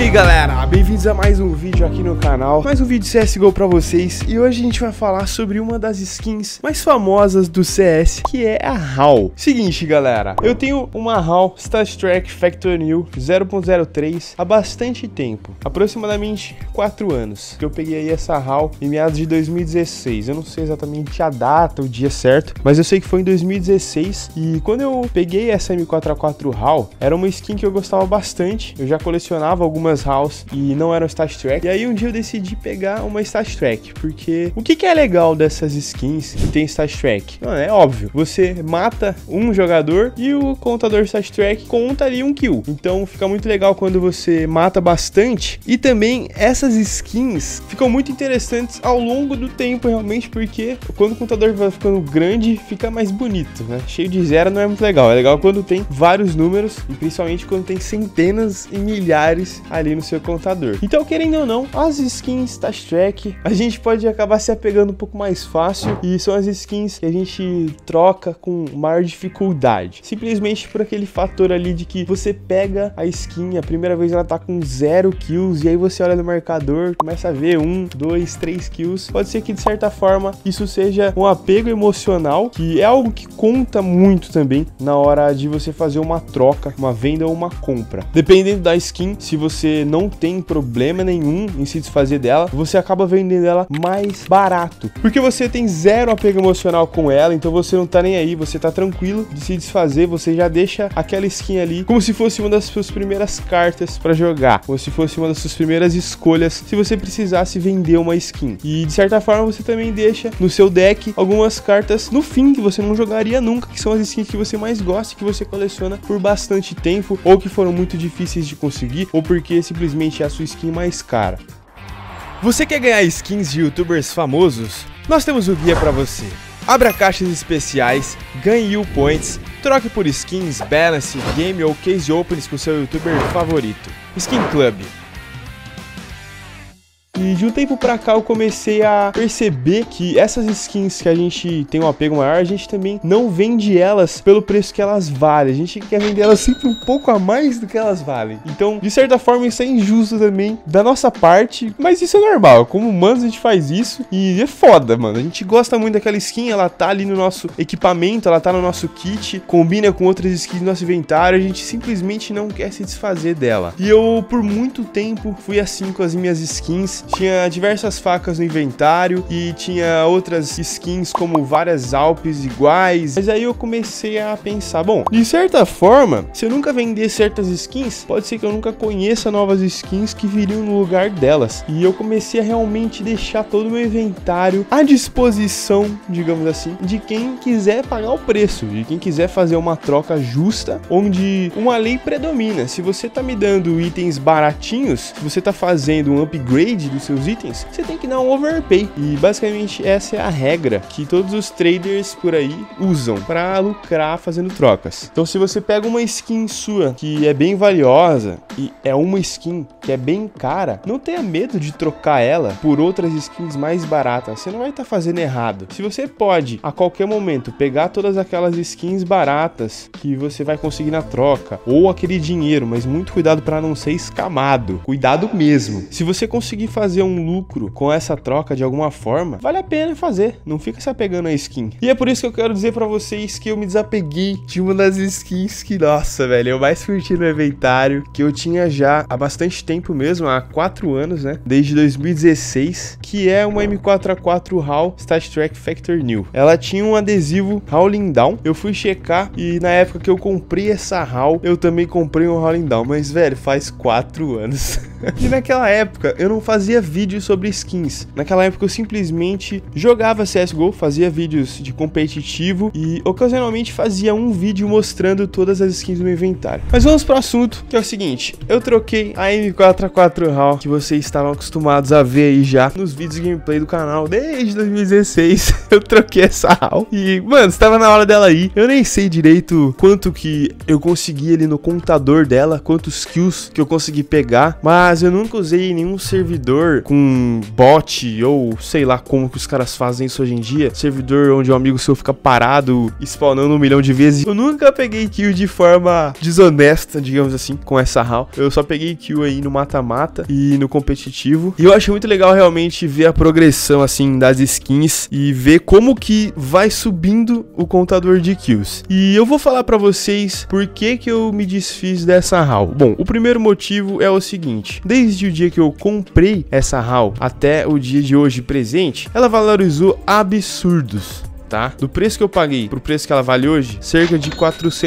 aí galera, bem-vindos a mais um vídeo aqui no canal, mais um vídeo de CSGO pra vocês. E hoje a gente vai falar sobre uma das skins mais famosas do CS, que é a HAL. Seguinte galera, eu tenho uma HAL StatTrak Factor New 0.03 há bastante tempo, aproximadamente 4 anos, que eu peguei aí essa HAL em meados de 2016. Eu não sei exatamente a data, o dia certo, mas eu sei que foi em 2016. E quando eu peguei essa M4A4 HAL, era uma skin que eu gostava bastante. Eu já colecionava algumas HALs e não eram StatTrak. E aí um dia eu decidi pegar uma StatTrak, porque o que é legal dessas skins que tem StatTrak? Não, é óbvio, você mata um jogador e o contador StatTrak conta ali um kill. Então fica muito legal quando você mata bastante. E também essas skins ficam muito interessantes ao longo do tempo realmente, porque quando o contador vai ficando grande, fica mais bonito, né? Cheio de zero não é muito legal. É legal quando tem vários números e principalmente quando tem centenas e milhares ali no seu contador. Então, querendo ou não, as skins StatTrak a gente pode acabar se apegando um pouco mais fácil, e são as skins que a gente troca com maior dificuldade, simplesmente por aquele fator ali de que você pega a skin, a primeira vez ela tá com 0 kills, e aí você olha no marcador, começa a ver 1, 2, 3 kills. Pode ser que de certa forma isso seja um apego emocional, que é algo que conta muito também na hora de você fazer uma troca, uma venda ou uma compra. Dependendo da skin, se você não tem problema nenhum em se desfazer dela, você acaba vendendo ela mais barato, porque você tem zero apego emocional com ela. Então você não tá nem aí, você tá tranquilo de se desfazer, você já deixa aquela skin ali como se fosse uma das suas primeiras cartas pra jogar, como se fosse uma das suas primeiras escolhas se você precisasse vender uma skin. E de certa forma você também deixa no seu deck algumas cartas no fim que você não jogaria nunca, que são as skins que você mais gosta, que você coleciona por bastante tempo, ou que foram muito difíceis de conseguir, ou porque simplesmente é a sua skin mais cara. Você quer ganhar skins de youtubers famosos? Nós temos o guia para você. Abra caixas especiais, ganhe U-Points, troque por skins, balance, game ou case opens com seu youtuber favorito. Skin Club. E de um tempo pra cá eu comecei a perceber que essas skins que a gente tem um apego maior, a gente também não vende elas pelo preço que elas valem. A gente quer vender elas sempre um pouco a mais do que elas valem. Então, de certa forma, isso é injusto também da nossa parte, mas isso é normal. Como humanos, a gente faz isso e é foda, mano. A gente gosta muito daquela skin, ela tá ali no nosso equipamento, ela tá no nosso kit, combina com outras skins do nosso inventário, a gente simplesmente não quer se desfazer dela. E eu, por muito tempo, fui assim com as minhas skins. Tinha diversas facas no inventário e tinha outras skins como várias Alpes iguais. Mas aí eu comecei a pensar, bom, de certa forma, se eu nunca vender certas skins, pode ser que eu nunca conheça novas skins que viriam no lugar delas. E eu comecei a realmente deixar todo o meu inventário à disposição, digamos assim, de quem quiser pagar o preço, de quem quiser fazer uma troca justa, onde uma lei predomina. Se você tá me dando itens baratinhos, se você tá fazendo um upgrade dos seus itens, você tem que dar um overpay. E basicamente essa é a regra que todos os traders por aí usam para lucrar fazendo trocas. Então se você pega uma skin sua que é bem valiosa e é uma skin que é bem cara, não tenha medo de trocar ela por outras skins mais baratas. Você não vai estar fazendo errado. Se você pode a qualquer momento pegar todas aquelas skins baratas que você vai conseguir na troca, ou aquele dinheiro, mas muito cuidado para não ser escamado. Cuidado mesmo. Se você conseguir fazer um lucro com essa troca de alguma forma, vale a pena fazer, não fica se apegando à skin. E é por isso que eu quero dizer pra vocês que eu me desapeguei de uma das skins que, nossa, velho, eu mais curti no inventário, que eu tinha já há bastante tempo mesmo, há 4 anos, né, desde 2016, que é uma M4A4 HAL StatTrak Factor New. Ela tinha um adesivo Howling Down, eu fui checar e na época que eu comprei essa HAL, eu também comprei um Howling Down, mas, velho, faz 4 anos. E naquela época eu não fazia vídeos sobre skins. Naquela época eu simplesmente jogava CSGO, fazia vídeos de competitivo e ocasionalmente fazia um vídeo mostrando todas as skins do meu inventário. Mas vamos pro assunto, que é o seguinte: eu troquei a M4A4 HAL, que vocês estavam acostumados a ver aí já nos vídeos de gameplay do canal desde 2016. Eu troquei essa HAL e, mano, estava na hora dela ir. Eu nem sei direito quanto que eu consegui ali no contador dela, quantos kills que eu consegui pegar, mas mas eu nunca usei nenhum servidor com bot ou sei lá como que os caras fazem isso hoje em dia. Servidor onde um amigo seu fica parado, spawnando 1 milhão de vezes. Eu nunca peguei kill de forma desonesta, digamos assim, com essa HAL. Eu só peguei kill aí no mata-mata e no competitivo. E eu acho muito legal realmente ver a progressão, assim, das skins e ver como que vai subindo o contador de kills. E eu vou falar pra vocês por que que eu me desfiz dessa HAL. Bom, o primeiro motivo é o seguinte. Desde o dia que eu comprei essa HAL até o dia de hoje presente, ela valorizou absurdos. Tá? Do preço que eu paguei pro preço que ela vale hoje, cerca de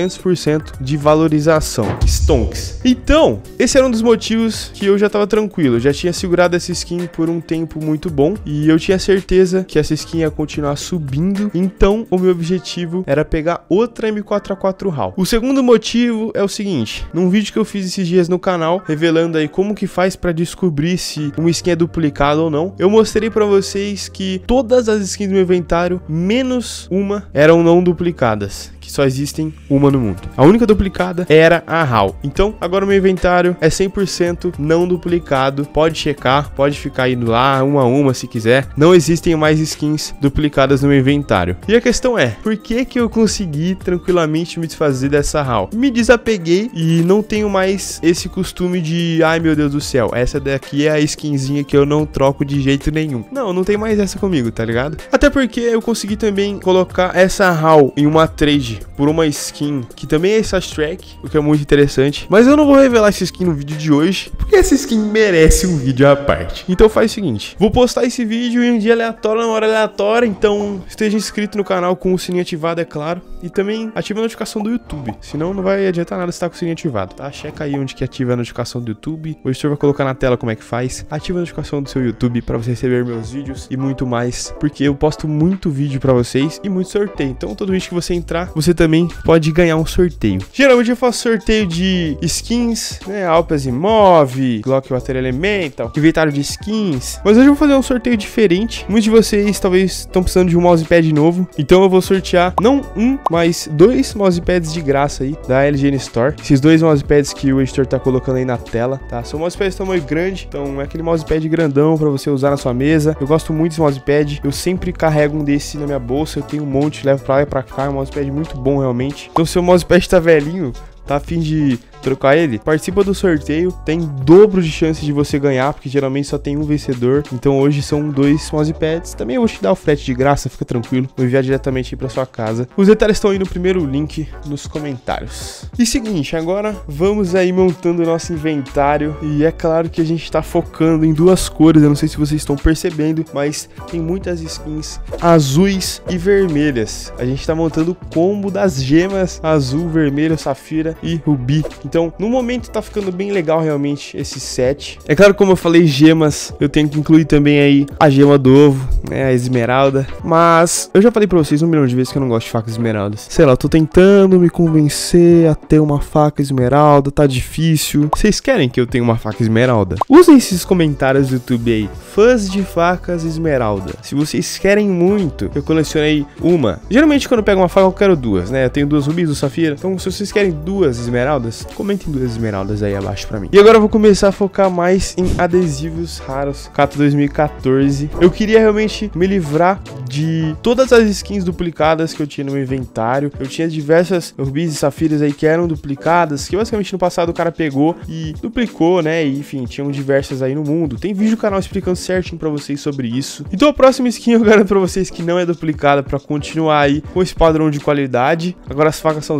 400% de valorização. Stonks. Então, esse era um dos motivos que eu já tava tranquilo. Eu já tinha segurado essa skin por um tempo muito bom e eu tinha certeza que essa skin ia continuar subindo. Então, o meu objetivo era pegar outra M4A4 HAL. O segundo motivo é o seguinte. Num vídeo que eu fiz esses dias no canal, revelando aí como que faz pra descobrir se uma skin é duplicada ou não, eu mostrei pra vocês que todas as skins do meu inventário, menos uma, eram não duplicadas, que só existem uma no mundo. A única duplicada era a HAL. Então, agora o meu inventário é 100% não duplicado. Pode checar, pode ficar indo lá uma a uma se quiser. Não existem mais skins duplicadas no meu inventário. E a questão é, por que que eu consegui tranquilamente me desfazer dessa HAL? Me desapeguei e não tenho mais esse costume de, ai meu Deus do céu, essa daqui é a skinzinha que eu não troco de jeito nenhum. Não tem mais essa comigo, tá ligado? Até porque eu consegui também colocar essa HAL em uma trade por uma skin que também é Stash Track, o que é muito interessante. Mas eu não vou revelar essa skin no vídeo de hoje, porque essa skin merece um vídeo à parte. Então faz o seguinte, vou postar esse vídeo em um dia aleatório, numa hora aleatória, então esteja inscrito no canal com o sininho ativado, é claro. E também ative a notificação do YouTube, senão não vai adiantar nada estar com o sininho ativado, tá? Checa aí onde que ativa a notificação do YouTube. O editor vai colocar na tela como é que faz. Ativa a notificação do seu YouTube para você receber meus vídeos e muito mais, porque eu posto muito vídeo para vocês e muito sorteio. Então todo vídeo que você entrar, você também pode ganhar um sorteio. Geralmente eu faço sorteio de skins, né? Alp Asimov, Glock Water Elemental, inventário de skins. Mas hoje eu vou fazer um sorteio diferente. Muitos de vocês talvez estão precisando de um mousepad novo. Então eu vou sortear não um, mas 2 mousepads de graça aí da LGN Store. Esses 2 mousepads que o editor tá colocando aí na tela, tá? São mousepads de tamanho grande, então é aquele mousepad grandão pra você usar na sua mesa. Eu gosto muito desse mousepad. Eu sempre carrego um desse na minha bolsa. Eu tenho um monte, levo pra lá e pra cá. É um mousepad muito bom realmente. Então se o mousepad tá velhinho, tá a fim de trocar ele, participa do sorteio, tem dobro de chance de você ganhar, porque geralmente só tem um vencedor. Então hoje são 2 mousepads. Também eu vou te dar o frete de graça, fica tranquilo, vou enviar diretamente aí pra sua casa. Os detalhes estão aí no primeiro link nos comentários. E seguinte, agora vamos aí montando o nosso inventário, e é claro que a gente tá focando em 2 cores, eu não sei se vocês estão percebendo, mas tem muitas skins azuis e vermelhas. A gente tá montando o combo das gemas azul, vermelho, safira e rubi. Então, no momento tá ficando bem legal realmente esse set. É claro, como eu falei, gemas, eu tenho que incluir também aí a gema do ovo, né, a esmeralda. Mas eu já falei pra vocês 1 milhão de vezes que eu não gosto de facas esmeraldas. Sei lá, eu tô tentando me convencer a ter uma faca esmeralda, tá difícil. Vocês querem que eu tenha uma faca esmeralda? Usem esses comentários do YouTube aí, fãs de facas esmeralda. Se vocês querem muito, eu colecionei uma. Geralmente quando eu pego uma faca eu quero 2, né? Eu tenho 2 rubis do safira. Então se vocês querem 2 esmeraldas, comentem 2 esmeraldas aí abaixo pra mim. E agora eu vou começar a focar mais em adesivos raros, Cato 2014. Eu queria realmente me livrar de todas as skins duplicadas que eu tinha no meu inventário. Eu tinha diversas rubis e safiras aí que eram duplicadas, que basicamente no passado o cara pegou e duplicou, né? E enfim, tinham diversas aí no mundo. Tem vídeo no canal explicando certinho pra vocês sobre isso. Então a próxima skin eu garanto pra vocês que não é duplicada, pra continuar aí com esse padrão de qualidade. Agora as facas são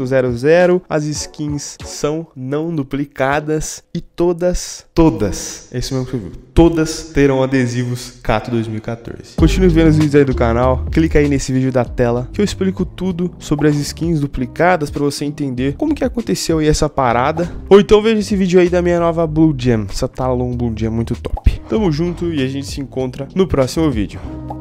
0.00, as skins são não duplicadas e todas, é isso mesmo que você viu, todas terão adesivos Cato 2014. Continue vendo os vídeos aí do canal, clica aí nesse vídeo da tela que eu explico tudo sobre as skins duplicadas pra você entender como que aconteceu aí essa parada. Ou então veja esse vídeo aí da minha nova Blue Gem, essa Talon Blue Gem muito top. Tamo junto e a gente se encontra no próximo vídeo.